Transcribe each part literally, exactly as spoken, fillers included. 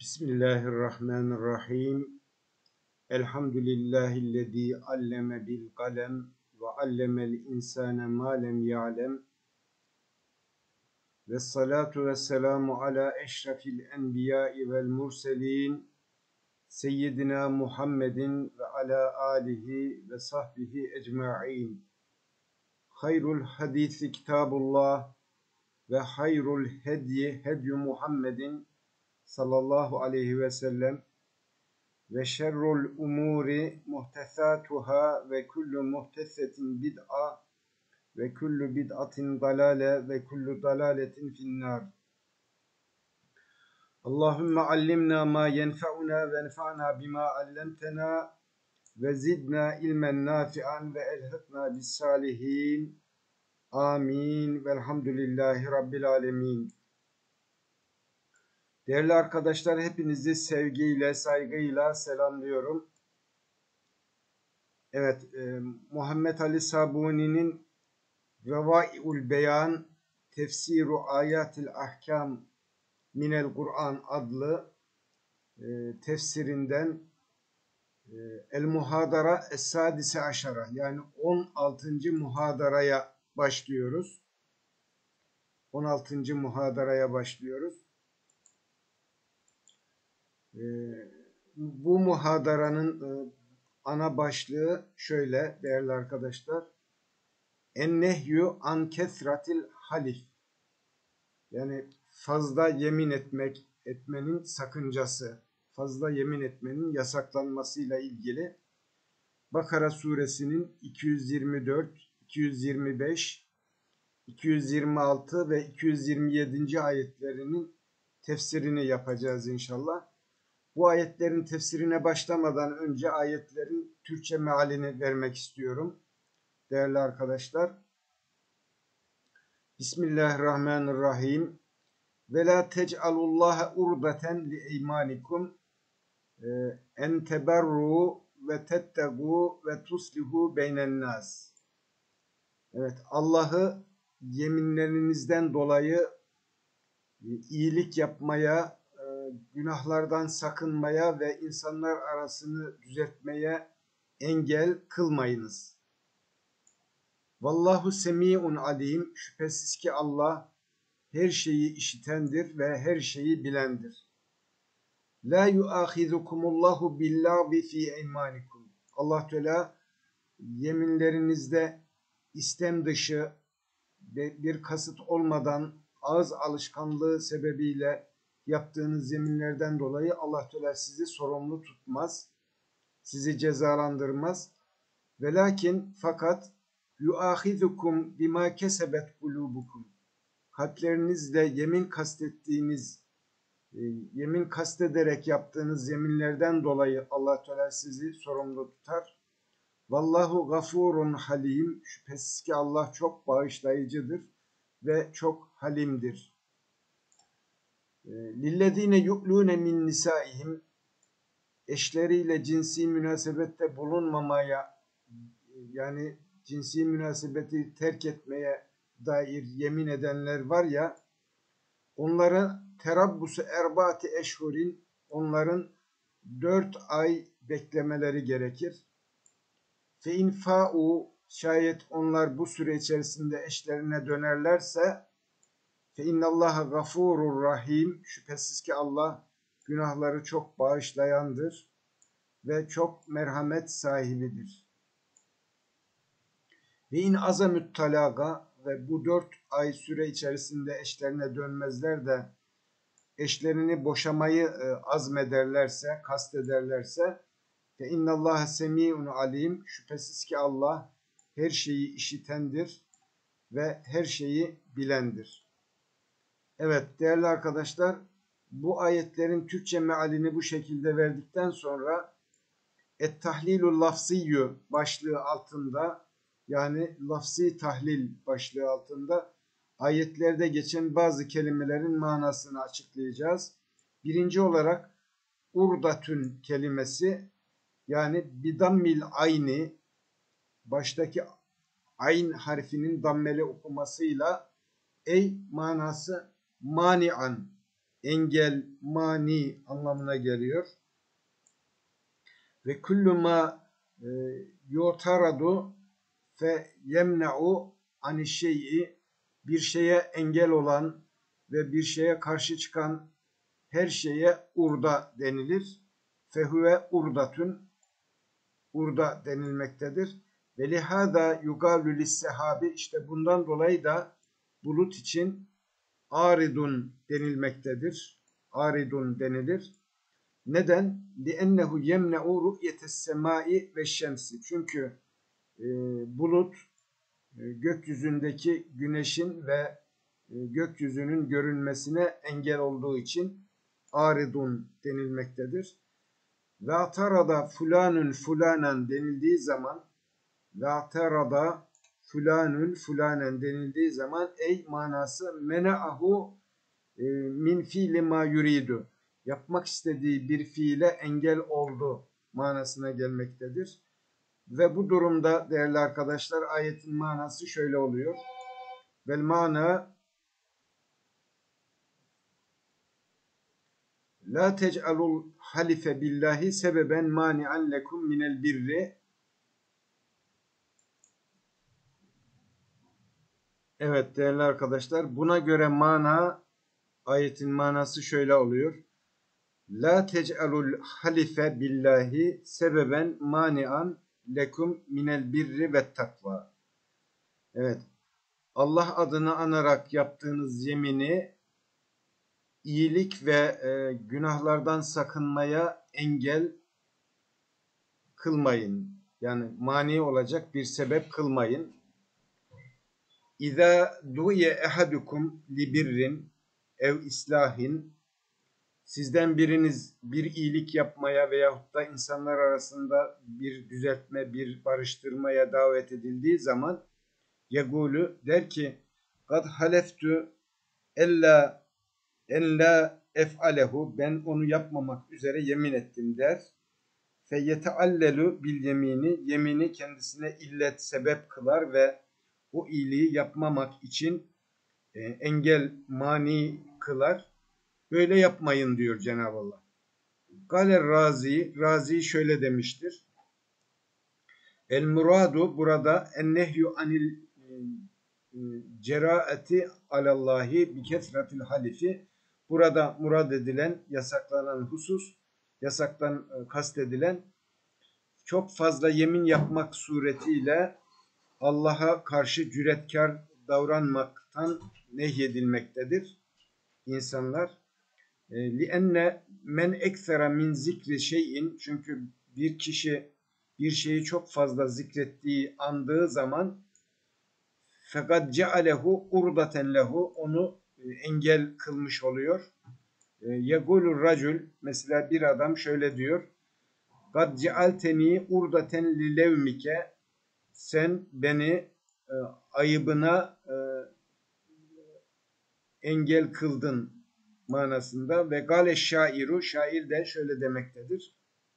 Bismillahirrahmanirrahim. Elhamdülillahillezî alleme bil kalem ve allemel insâne mâ lem ya'lem. Vessalatu vesselamu ala eşrefil enbiyâi vel murselîn. Seyyidina Muhammedin ve ala âlihi ve sahbihi ecma'in. Hayrul hadîsi kitabullah ve hayrul hedyi hedyu Muhammedin sallallahu aleyhi ve sellem. Ve şerrul umuri muhtesatuhâ ve kullu muhtesetin bid'a ve kullu bid'atin dalale ve kullu dalaletin finnâr. Allahümme allimna ma yenfe'una ve enfa'na bima allemtena ve zidna ilmen nafi'an ve elhikna bis salihin. Amin. Velhamdülillahi Rabbil alemin. Değerli arkadaşlar, hepinizi sevgiyle, saygıyla selamlıyorum. Evet, e, Muhammed Ali Sabuni'nin Revâi'ul Beyan Tefsiru Ayatil Ahkam Minel Kur'an adlı e, tefsirinden e, El Muhadara Es-Sadise Aşara, yani on altıncı muhadaraya başlıyoruz. on altıncı muhadaraya başlıyoruz. Bu muhadaranın ana başlığı şöyle değerli arkadaşlar. Ennehyü an kesratil halif. Yani fazla yemin etmek, etmenin sakıncası, fazla yemin etmenin yasaklanmasıyla ilgili Bakara suresinin iki yüz yirmi dört, iki yüz yirmi beş, iki yüz yirmi altı ve iki yüz yirmi yedinci ayetlerinin tefsirini yapacağız inşallah. Bu ayetlerin tefsirine başlamadan önce ayetlerin Türkçe mealini vermek istiyorum. Değerli arkadaşlar. Bismillahirrahmanirrahim. Ve la tec'alullaha urdeten li eymanikum en teberru ve tettegu ve tuslihu beynen nas. Evet, Allah'ı yeminlerinizden dolayı iyilik yapmaya, günahlardan sakınmaya ve insanlar arasını düzeltmeye engel kılmayınız. Vallahu semi'un alim. Şüphesiz ki Allah her şeyi işitendir ve her şeyi bilendir. La yuahizukumullahu billahi fi eymanikum. Allah Teala yeminlerinizde istem dışı bir kasıt olmadan ağız alışkanlığı sebebiyle yaptığınız yeminlerden dolayı Allah Teala sizi sorumlu tutmaz, sizi cezalandırmaz. Velakin fakat yuahizukum bima kesebet kulubukum. Kalplerinizle yemin kastettiğiniz, yemin kastederek yaptığınız yeminlerden dolayı Allah Teala sizi sorumlu tutar. Vallahu gafurun halim. Şüphesiz ki Allah çok bağışlayıcıdır ve çok halimdir. Lillezine yu'lune min nisaihim. Eşleriyle cinsi münasebette bulunmamaya, yani cinsi münasebeti terk etmeye dair yemin edenler var ya, onlara terabbusu erbaati eşhurin, onların dört ay beklemeleri gerekir. Fe infa'u, şayet onlar bu süre içerisinde eşlerine dönerlerse, fe innallaha gafurur rahim. Şüphesiz ki Allah günahları çok bağışlayandır ve çok merhamet sahibidir. Ve in azamü't talaga, ve bu dört ay süre içerisinde eşlerine dönmezler de eşlerini boşamayı azmederlerse, kastederlerse, fe innallaha semi'un alim. Şüphesiz ki Allah her şeyi işitendir ve her şeyi bilendir. Evet değerli arkadaşlar, bu ayetlerin Türkçe mealini bu şekilde verdikten sonra Et-Tahlilul Lafziyyü başlığı altında, yani lafzi tahlil başlığı altında ayetlerde geçen bazı kelimelerin manasını açıklayacağız. Birinci olarak urdatün kelimesi, yani bidammil ayni, baştaki ayn harfinin dammeli okumasıyla ey manası mani'an, engel, mani anlamına geliyor. Ve kullu ma e, yutaradu fe yemna'u ani şey'i, bir şeye engel olan ve bir şeye karşı çıkan her şeye urda denilir. Fehuve urdatun, urda denilmektedir. Ve lihada yugalu lissehabi, işte bundan dolayı da bulut için aridun denilmektedir. Aridun denilir. Neden? لِأَنَّهُ يَمْنَعُ رُؤْيَةَ السَّمَاءِ وَالشَّمْسِ. Çünkü e, bulut e, gökyüzündeki güneşin ve e, gökyüzünün görünmesine engel olduğu için aridun denilmektedir. Ve atarada fulanun fulanen denildiği zaman, ve atarada fulanun fulanen denildiği zaman ey manası mena'ahu e, min fiili ma yuridu, yapmak istediği bir fiile engel oldu manasına gelmektedir. Ve bu durumda değerli arkadaşlar ayetin manası şöyle oluyor. Vel mana la tec'alul halife billahi sebeben mani'an lekum minel birri. Evet değerli arkadaşlar, buna göre mana, ayetin manası şöyle oluyor. La tec'alul halife billahi sebeben mani'an lekum minel birri ve takva. Evet. Allah adını anarak yaptığınız yemini iyilik ve e, günahlardan sakınmaya engel kılmayın. Yani mani olacak bir sebep kılmayın. İza du'iye ehadukum li birrin ev islahin, sizden biriniz bir iyilik yapmaya veyahut da insanlar arasında bir düzeltme, bir barıştırmaya davet edildiği zaman yegulu der ki kad haleftu ella en la ef'alehu, ben onu yapmamak üzere yemin ettim der. Fe yeteallelu bil yemini, yemini kendisine illet, sebep kılar ve o iyiliği yapmamak için e, engel, mani kılar. Böyle yapmayın diyor Cenab-ı Allah. Galer Razi, Razi şöyle demiştir. El muradu burada ennehyu anil ceraati alallahi bi kesratil halifi. Burada murad edilen, yasaklanan husus, yasaktan kastedilen çok fazla yemin yapmak suretiyle Allah'a karşı cüretkar davranmaktan nehyedilmektedir insanlar. لِأَنَّ men eksera min zikri şeyin, çünkü bir kişi bir şeyi çok fazla zikrettiği, andığı zaman fakat cealehu urdaten lehu, onu engel kılmış oluyor. Yegulur racul, mesela bir adam şöyle diyor. Kad cealteni urdaten li levmike, sen beni e, ayıbına e, engel kıldın manasında. Ve gale şairu, şair de şöyle demektedir.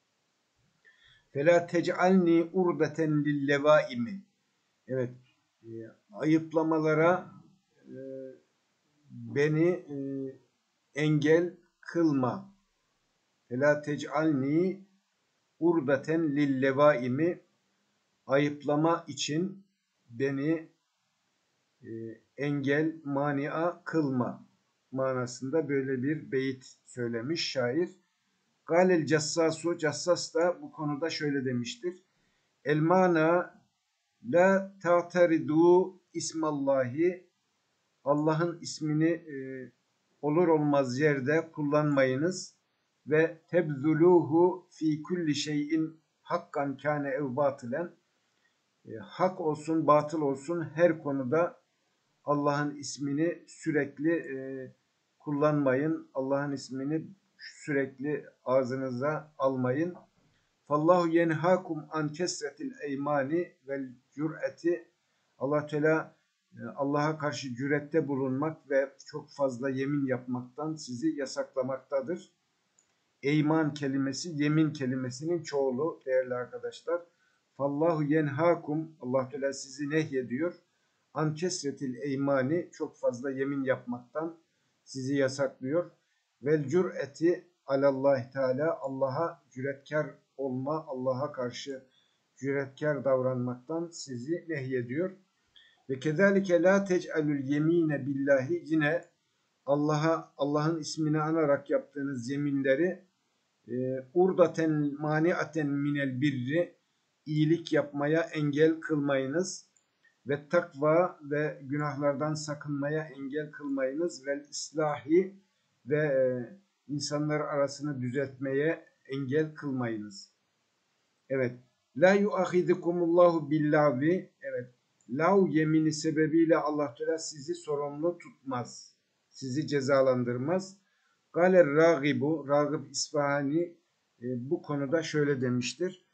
Fela tec'alni urdaten lillevaimi. Evet, e, ayıplamalara e, beni e, engel kılma. Fela tec'alni urdaten lillevaimi, ayıplama için beni e, engel, mania kılma manasında böyle bir beyit söylemiş şair. Galel Cassasu, Cassas da bu konuda şöyle demiştir. El mana la ta'taridu ismallahi, Allah'ın ismini e, olur olmaz yerde kullanmayınız. Ve tebzuluhu fi kulli şeyin hakkan kâne ev batılen, e, hak olsun batıl olsun her konuda Allah'ın ismini sürekli e, kullanmayın. Allah'ın ismini sürekli ağzınıza almayın. Fallahu yenhakum an kesretil eymani vel cür'eti. Allah Teala Allah'a karşı cürette bulunmak ve çok fazla yemin yapmaktan sizi yasaklamaktadır. Eyman kelimesi yemin kelimesinin çoğulu değerli arkadaşlar. Fallahu yenhakum, Allah Teala sizi nehyediyor. An kesretil eymani, çok fazla yemin yapmaktan sizi yasaklıyor. vel cür'eti alallahi teala, Allah'a cüretkar olma, Allah'a karşı cüretkar davranmaktan sizi nehyediyor. Ve kezalike la tec'alul yemine billahi, yine Allah'a, Allah'ın ismini anarak yaptığınız yeminleri e, urdaten maniaten minel birri, iyilik yapmaya engel kılmayınız. Ve takva, ve günahlardan sakınmaya engel kılmayınız. Ve islahi, ve e, insanlar arasını düzeltmeye engel kılmayınız. Evet. La yuahidukumullahu billahi. Evet. Lav yemini sebebiyle Allah Teala sizi sorumlu tutmaz. Sizi cezalandırmaz. Galer Ragibu, Ragib İsfahani e, bu konuda şöyle demiştir.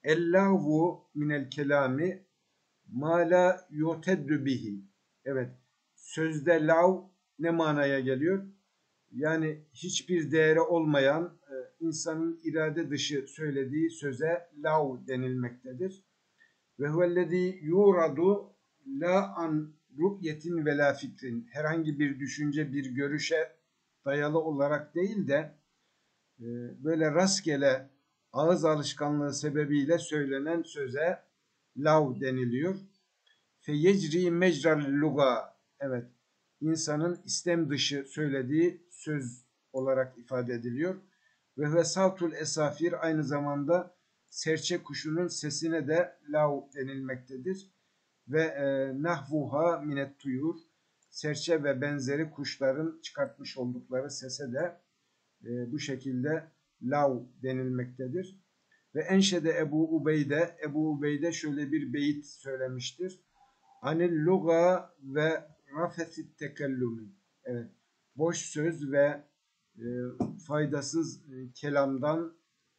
Ellahu minel kelami ma la yuteddü bihi. Evet. Sözde lav ne manaya geliyor? Yani hiçbir değeri olmayan, e, insanın irade dışı söylediği söze lav denilmektedir. Ve huvellezî yuradu la an ru'yetin ve la fikrin. Herhangi bir düşünce, bir görüşe dayalı olarak değil de e, böyle rastgele ağız alışkanlığı sebebiyle söylenen söze lav deniliyor. Fe yecri mecral luga. Evet. İnsanın istem dışı söylediği söz olarak ifade ediliyor. Ve ve savtul esafir, aynı zamanda serçe kuşunun sesine de lav denilmektedir. Ve e, nahvuha minet tuyur, serçe ve benzeri kuşların çıkartmış oldukları sese de e, bu şekilde lav denilmektedir. Ve enşede Ebu Ubeyde, Ebu Ubeyde şöyle bir beyit söylemiştir. Anil luga ve rafesit tekellumi. Evet. Boş söz ve e, faydasız e, kelamdan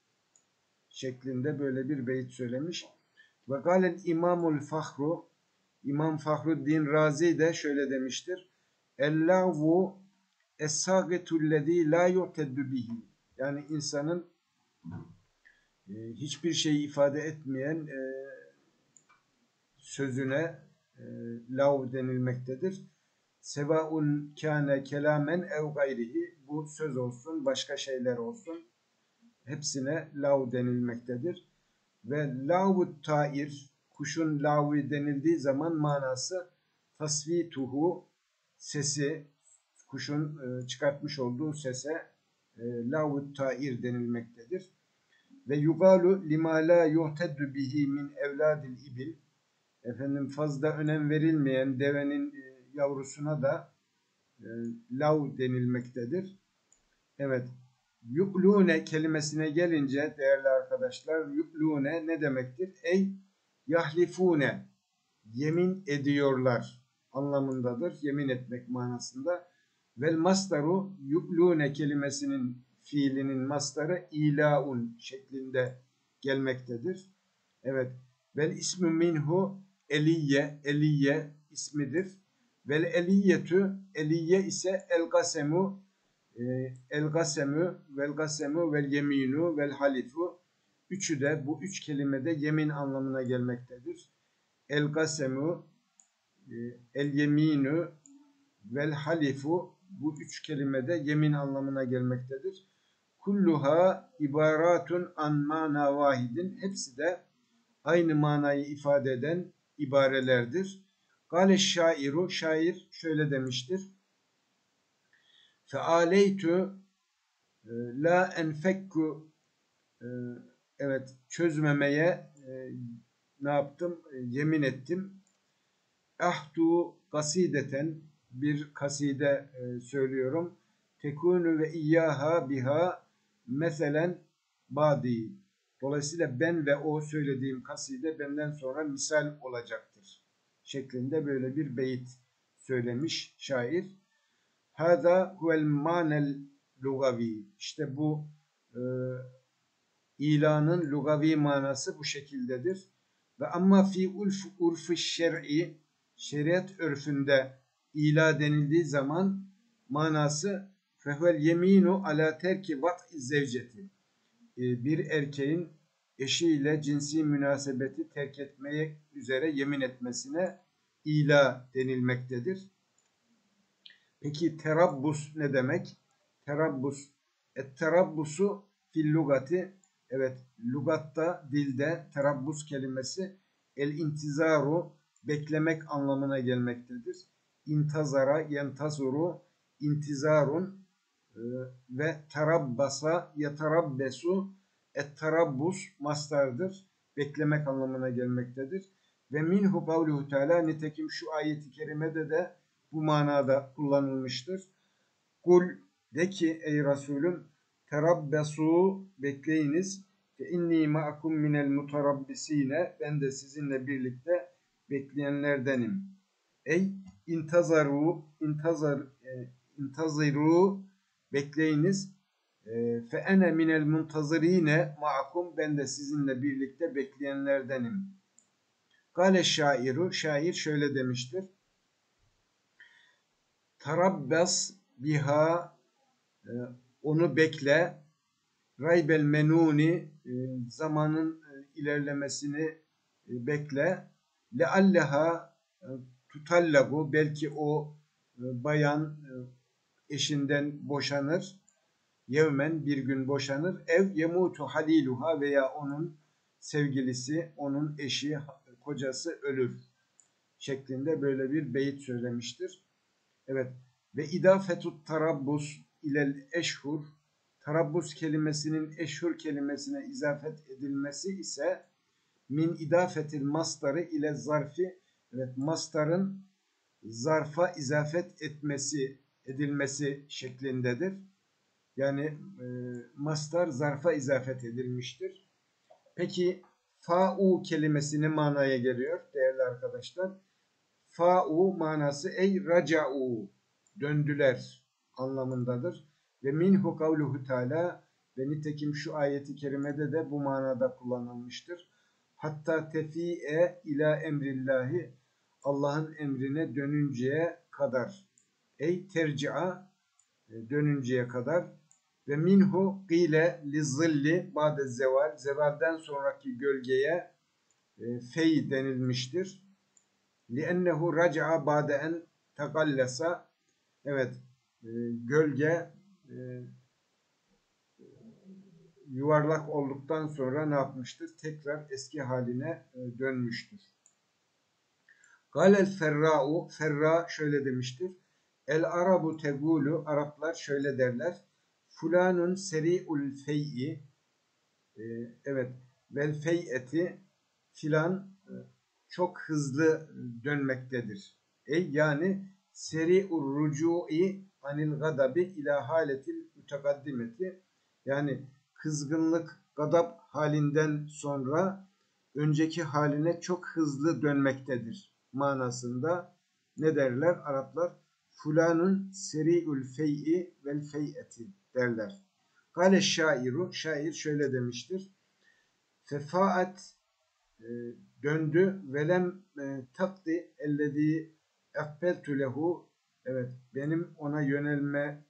şeklinde böyle bir beyit söylemiş. Ve galen İmamul Fahru, İmam Fahruddin Razi de şöyle demiştir. Ellahu es-sagetullezî la yu'teddü bihi. Yani insanın e, hiçbir şey ifade etmeyen e, sözüne e, lav denilmektedir. Sevaun kâne kelamen ev gayrihi, bu söz olsun, başka şeyler olsun, hepsine lav denilmektedir. Ve lavut tair, kuşun lavi denildiği zaman manası tasvituhu, sesi, kuşun e, çıkartmış olduğu sese e, lavut tair denilmektedir. Ve yugalu lima la yuhteddü bihi min evladil ibil. Efendim, fazla önem verilmeyen devenin e, yavrusuna da e, lav denilmektedir. Evet. Yuklune kelimesine gelince değerli arkadaşlar, yuklune ne demektir? Ey yahlifune, yemin ediyorlar anlamındadır. Yemin etmek manasında. Vel masdaru, yuklune kelimesinin fiilinin mastarı ilaun şeklinde gelmektedir. Evet. Vel ismü minhu eliye, eliye ismidir. Vel eliyetü, eliye ise el gasemu, el gasemu, vel gasemu, vel yeminu, vel halifu. Üçü de, bu üç kelimede yemin anlamına gelmektedir. El gasemu, el yeminu, vel halifu, bu üç kelimede yemin anlamına gelmektedir. Kulluha ibaratun an mana vahidin, hepsi de aynı manayı ifade eden ibarelerdir. Gale şairu, şair şöyle demiştir. Fealeytü la enfekku, evet, çözmemeye e, ne yaptım? E, yemin ettim. Ahdu kasideten, bir kaside e, söylüyorum. Tekunu ve iyyaha biha meselen badi. Dolayısıyla ben ve o söylediğim kaside benden sonra misal olacaktır şeklinde böyle bir beyit söylemiş şair. Hâzâ huvel mânel lugavi. İşte bu e, ilanın lugavi manası bu şekildedir. Ve amma fi ulf urf şer'i, şeriat örfünde ila denildiği zaman manası fehvel yeminu ala terki vat'i zevceti. Bir erkeğin eşiyle cinsi münasebeti terk etmeye üzere yemin etmesine ila denilmektedir. Peki terabbus ne demek? terabbus. Et terabbusu fil lugati. Evet, lugatta, dilde terabbus kelimesi el intizaru, beklemek anlamına gelmektedir. İntazara, yentazuru, intizarun e, ve terabbasa, yeterabbesu, et terabbus mastardır. Beklemek anlamına gelmektedir. Ve minhu kavluhu teala, nitekim şu ayeti kerimede de bu manada kullanılmıştır. Kul, de ki ey Resulüm, terabbesu, bekleyiniz, fe inni ma'akum minel mutarabbisine, ben de sizinle birlikte bekleyenlerdenim. Ey intazaru, intazar, e, intaziru, bekleyiniz, e, fe ene minel muntazirine ma'akum, ben de sizinle birlikte bekleyenlerdenim. Kale şairu, şair şöyle demiştir. Tarabbas biha, e, onu bekle. Raybel menuni, e, zamanın e, ilerlemesini e, bekle. Lealleha e, tutallagu, belki o e, bayan e, eşinden boşanır. Yevmen, bir gün boşanır. Ev yemutu haliluha, veya onun sevgilisi, onun eşi, kocası ölür şeklinde böyle bir beyit söylemiştir. Evet. Ve idafetut tarabbus ilel eşhur, tarabbus kelimesinin eşhur kelimesine izafet edilmesi ise min idafetil mastarı ile zarfi, evet, mastarın zarfa izafet etmesi, edilmesi şeklindedir. Yani e, mastar zarfa izafet edilmiştir. Peki fa'u kelimesi ne manaya geliyor değerli arkadaşlar? Fa'u manası ey raca'u, döndüler anlamındadır. Ve minhu kavluhu teala, ve nitekim şu ayeti kerimede de bu manada kullanılmıştır. Hatta tefi'e ila emrillahi, Allah'ın emrine dönünceye kadar. Ey terci'a, dönünceye kadar. Ve minhu qile li zilli ba'de zeval, zevalden sonraki gölgeye e, fey denilmiştir. لِأَنَّهُ رَجَعَ بَعْدَ اَنْ تَقَلَّسَ, evet, e, gölge e, yuvarlak olduktan sonra ne yapmıştır? Tekrar eski haline e, dönmüştür. Galel ferra'u, ferra şöyle demiştir. El arabu tegulu, Araplar şöyle derler. Fulanun seri'ul fey'i, e, evet, vel fey'eti, filan e, çok hızlı dönmektedir. Ey yani seri'ur rucu'i anil gadabi ila haletil mütekaddimeti, yani kızgınlık, gadap halinden sonra önceki haline çok hızlı dönmektedir manasında ne derler Araplar? Fulanun seri'ül fey'i vel fey'eti derler. Kale şairu, şair şöyle demiştir. Fefaat, e, döndü, velem e, takdi ellezî ekbeltu lehu, evet, benim ona yönelme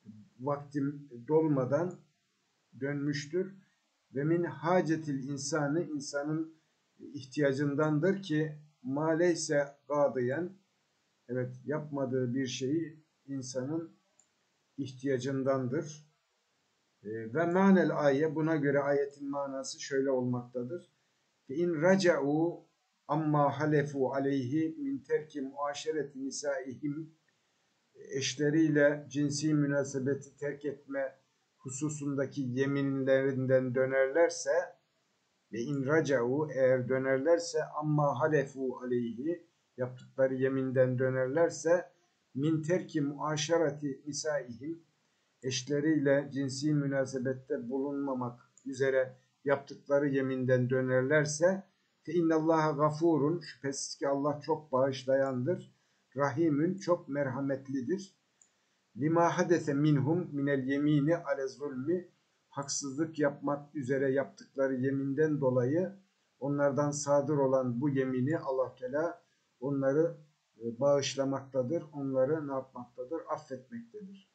vaktim dolmadan dönmüştür. Ve min hacetil insanı, insanın ihtiyacındandır ki maleyse gadiyen, evet, yapmadığı bir şeyi insanın ihtiyacındandır. E, ve manel ayet, buna göre ayetin manası şöyle olmaktadır. İn raca'u amma halefu aleyhi min terki muaşereti nisaihim, eşleriyle cinsi münasebeti terk etme hususundaki yeminlerinden dönerlerse, ve in raca'u, eğer dönerlerse, amma halefu aleyhi, yaptıkları yeminden dönerlerse, min terki muaşereti nisaihim, eşleriyle cinsi münasebette bulunmamak üzere yaptıkları yeminden dönerlerse, fe innallaha gafurun, şüphesiz ki Allah çok bağışlayandır, rahimün, çok merhametlidir. Lima hadese minhum minel yemini ale zulmi, haksızlık yapmak üzere yaptıkları yeminden dolayı onlardan sadır olan bu yemini Allah Teala onları bağışlamaktadır, onları ne yapmaktadır? Affetmektedir.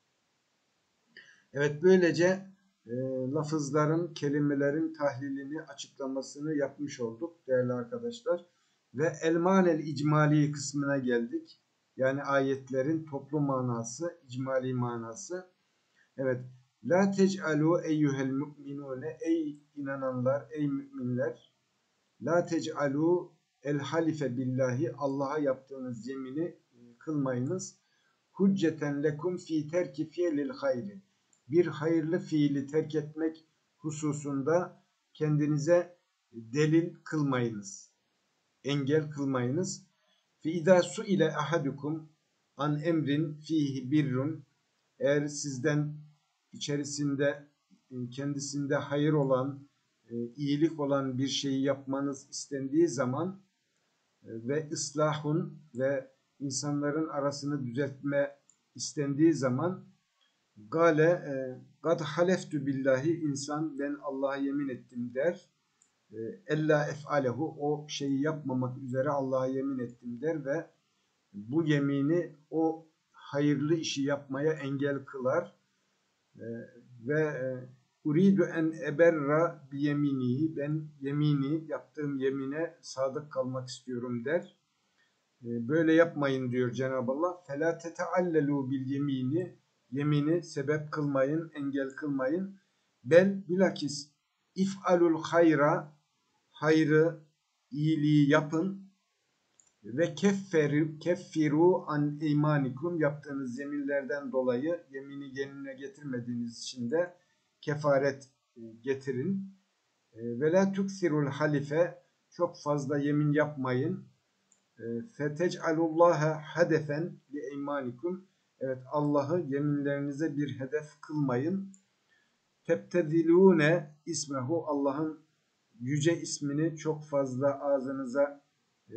Evet, böylece e, lafızların, kelimelerin tahlilini, açıklamasını yapmış olduk değerli arkadaşlar. Ve elmanel icmali kısmına geldik. Yani ayetlerin toplu manası, icmali manası. Evet. La tec'alu eyyuhel mu'minune, ey inananlar, ey müminler. La tec'alu el halife billahi, Allah'a yaptığınız yemini e, kılmayınız. Hucceten lekum fi terki fiilil hayri. Bir hayırlı fiili terk etmek hususunda kendinize delil kılmayınız. Engel kılmayınız. Fi idâ su'ile ahadukum an emrin fihi birrun. Eğer sizden içerisinde kendisinde hayır olan, iyilik olan bir şeyi yapmanız istendiği zaman ve ıslahun ve insanların arasını düzeltme istendiği zaman gale kad haleftu billahi, insan ben Allah'a yemin ettim der. Ella ef'alehu, o şeyi yapmamak üzere Allah'a yemin ettim der ve bu yemini o hayırlı işi yapmaya engel kılar ve uridu en eberra bi yemini, ben yemini yaptığım yemine sadık kalmak istiyorum der. Böyle yapmayın diyor Cenab-ı Allah. Fela teteallelu bil yemini, yemini sebep kılmayın, engel kılmayın. Bel bilakis if'alul hayra, hayrı, iyiliği yapın ve kefferu, keffiru an eymanikum, yaptığınız yeminlerden dolayı yemini yerine getirmediğiniz için de kefaret getirin. Ve la tuksirul halife, çok fazla yemin yapmayın. Fetec'alullaha hedefen li eymanikum, evet Allah'ı yeminlerinize bir hedef kılmayın. Tebtezilune ismehu, Allah'ın yüce ismini çok fazla ağzınıza e,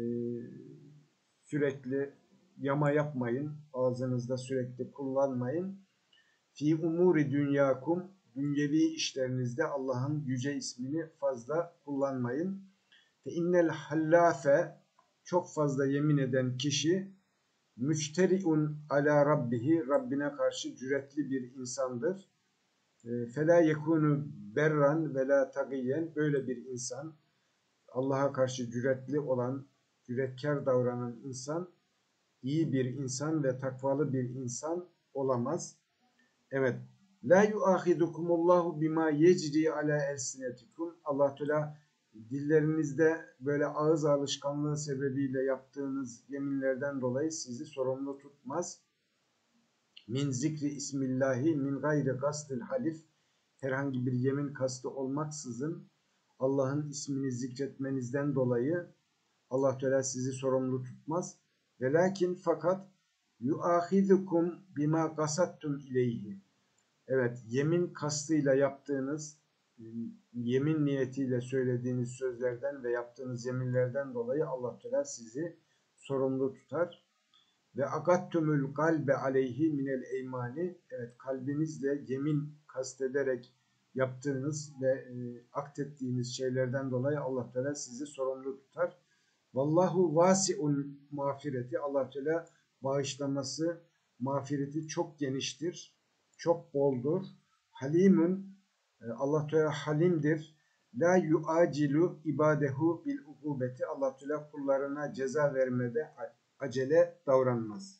sürekli yama yapmayın. Ağzınızda sürekli kullanmayın. Fi umuri dünyakum, dünyevi işlerinizde Allah'ın yüce ismini fazla kullanmayın. Fe innel hallâfe, çok fazla yemin eden kişi müçteriun ala rabbihi, Rabbine karşı cüretli bir insandır. Fela yekunu berran ve la tagiyen, böyle bir insan, Allah'a karşı cüretli olan, cüretkar davranan insan iyi bir insan ve takvalı bir insan olamaz. Evet. La yuahidukumullahu bima yecri ala elsinetikum. Allah Teala dillerinizde böyle ağız alışkanlığı sebebiyle yaptığınız yeminlerden dolayı sizi sorumlu tutmaz. Min zikri ismillahi min gayri gastil halif. Herhangi bir yemin kastı olmaksızın Allah'ın ismini zikretmenizden dolayı Allah Teala sizi sorumlu tutmaz. Velakin fakat yuahidukum bima kasattum ileyhi. Evet, yemin kastıyla yaptığınız, yemin niyetiyle söylediğiniz sözlerden ve yaptığınız yeminlerden dolayı Allah Teala sizi sorumlu tutar. Ve agattumul kalbe aleyhi minel eymani. Evet, kalbinizle yemin kastederek yaptığınız ve e, aktettiğiniz şeylerden dolayı Allah Teala sizi sorumlu tutar. Vallahu vasiun mağfireti. Allah Teala bağışlaması, mağfireti çok geniştir, çok boldur. Halimun, Allah Teala halimdir. La yuacilu ibadehu bil ukubeti. Allah Teala kullarına ceza vermede acele davranmaz.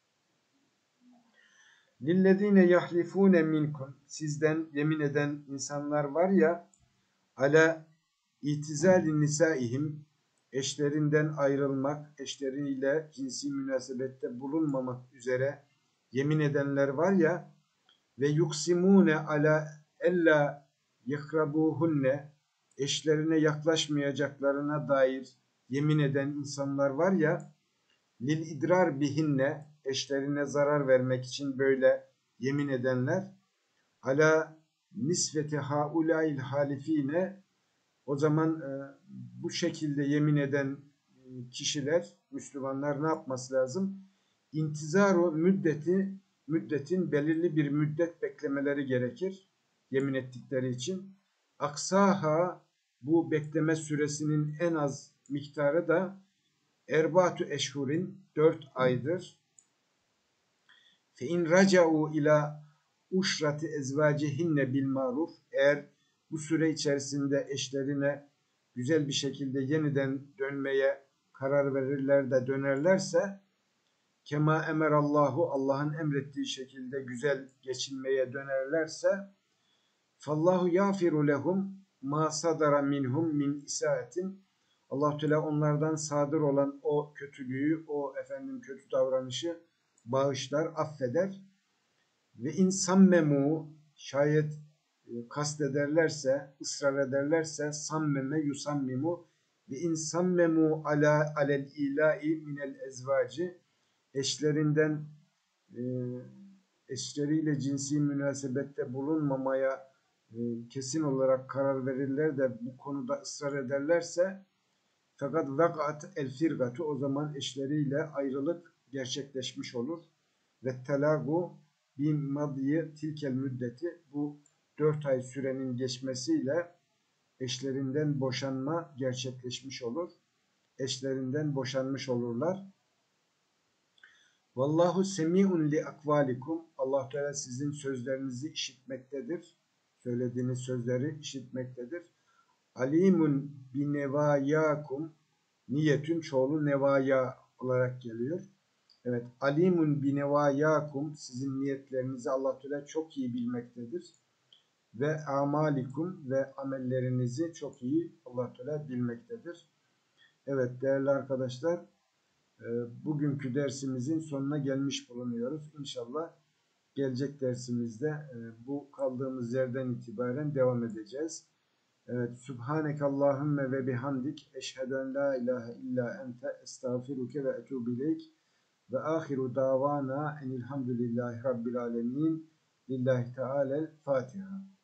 Lillezine yahlifune minkum, sizden yemin eden insanlar var ya, ala itizali nisaihim, eşlerinden ayrılmak, eşleriyle cinsi münasebette bulunmamak üzere yemin edenler var ya, ve yuksimune ala ella yakrabuhunne, eşlerine yaklaşmayacaklarına dair yemin eden insanlar var ya, lil idrar bihinne, eşlerine zarar vermek için böyle yemin edenler, ala nisveti haulail halifine, o zaman e, bu şekilde yemin eden e, kişiler, Müslümanlar ne yapması lazım? İntizaru müddeti, müddetin belirli bir müddet beklemeleri gerekir yemin ettikleri için. Aksaha, bu bekleme süresinin en az miktarı da erbatu eşhurin, dört aydır. Fe in raca'u ila uşrati ezvacihinne bil maruf, eğer bu süre içerisinde eşlerine güzel bir şekilde yeniden dönmeye karar verirler de dönerlerse kema emerallahu Allah'ın emrettiği şekilde güzel geçinmeye dönerlerse fallahu yafiru lehum ma sadara minhum min isaatin Allah Teala onlardan sadır olan o kötülüğü, o efendim kötü davranışı bağışlar, affeder. Ve insan memu şayet e, kastederlerse, ısrar ederlerse sammeme yusammimu ve insan memu ala alel ila'i minel ezvacı eşlerinden e, eşleriyle cinsi münasebette bulunmamaya e, kesin olarak karar verirler de bu konuda ısrar ederlerse fakat vakat el firgatu o zaman eşleriyle ayrılık gerçekleşmiş olur. Ve telagu bin madiye tilkel müddeti bu dört ay sürenin geçmesiyle eşlerinden boşanma gerçekleşmiş olur. Eşlerinden boşanmış olurlar. Vallahu semi'un li akvalikum. Allah Teala sizin sözlerinizi işitmektedir. Söylediğiniz sözleri işitmektedir. Alimun bi nevayakum. Niyetün çoğulu nevaya olarak geliyor. Evet, alimun bi nevayakum sizin niyetlerinizi Allah Teala çok iyi bilmektedir. Ve amalikum ve amellerinizi çok iyi Allah Teala bilmektedir. Evet değerli arkadaşlar, bugünkü dersimizin sonuna gelmiş bulunuyoruz. İnşallah gelecek dersimizde bu kaldığımız yerden itibaren devam edeceğiz. Evet, Subhanekallahümme ve bihamdik eşhedü en la ilahe illa ente estağfiruke ve etûbü ileyk ve ahiru davana enilhamdülillahi rabbil alemin lillahi teala'l Fatiha.